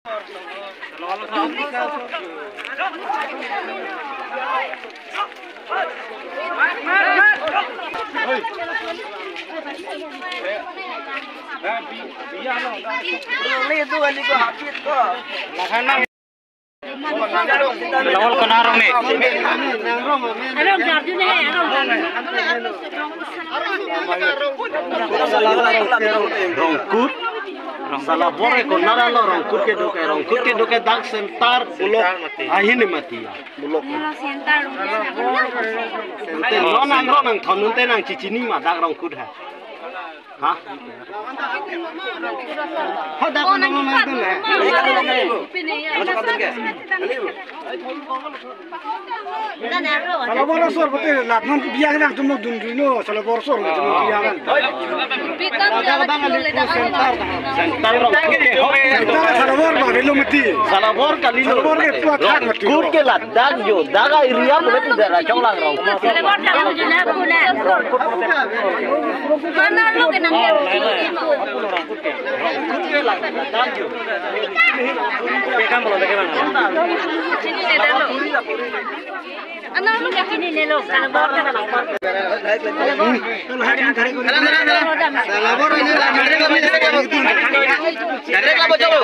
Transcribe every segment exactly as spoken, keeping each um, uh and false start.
Lawal ko narong ni. Rongkut. Salah bore ko naralo rongkut ke doke rongkut ke doke dag sentar bulok ahini mati bulok. Sente nonang nonang thonun te nang cicini ma dag rongkut ha. Hah? Hadak nang nang tu le. Kalau borosor betul, lapman biar nak cuma dundino, kalau borosor cuma biar. Sentar rongkut. Kalau bor bah belum mati. Kalau bor kali lo. Bor ke puat hak mati. Kut ke lat dag jo, daga iriya boleh tu dera conglang rongkut. Kalau bor dag jo nak boleh. Mana lo ke nang rongkut ke? Kut ke lat dag jo. Bekam boleh bekam. Sini le lo. Anak lu kat sini le lo. Kalau bor ke nang. Kalau bor ini lah mereka mereka. Direct lah bocor.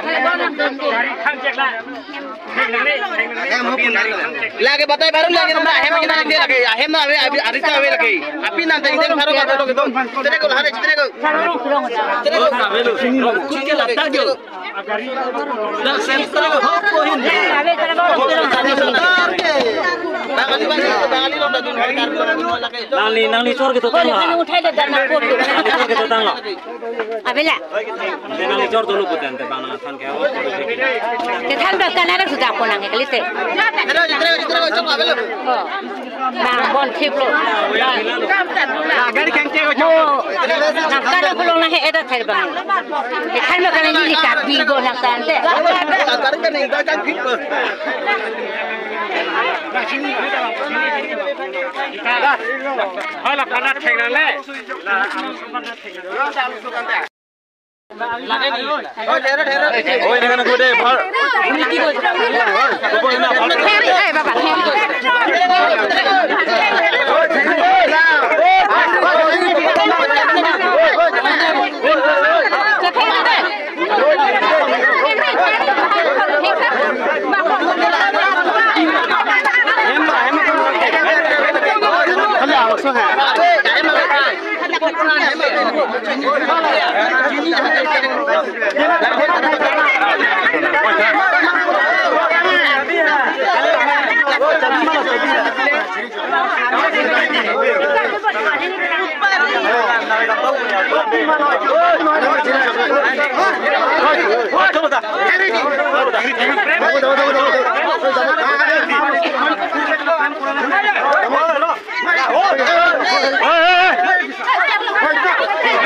Lagi batai baru lagi nama hem kita lagi lagi hem na arita awe lagi. Api nanti ini baru kata lo gitu. Direct lo hari direct lo. Direct lo na belu. Kut ke latar jo. Dah center lo hop ko hindi. Bangali bangali bangali lo dah dunia kar lagi. Nali nali sor gitu tang. Utai le dan nak ko. Gitu tang lo. Abela. Nali sor dulu putan te bana than ke. Ke than ba kana sudah ko nang ke lite. Terus terus terus coba abela. Bang bon thip lo. Gari kengce ko jo. Nak kara ko long na he eta thai bang. Ke than ba kana ni ka bi go nak tan te. Kar ka nei da kan thip. Hala kana theng na le. La alu sukan na theng. Alu sukan ta. Lagi ni. Oh dhera dhera. Oh ini kan gede bhar. Ini ki go. Ko ina bhar. Eh baba.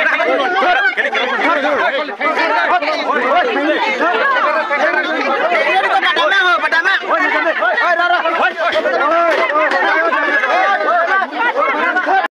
Hey!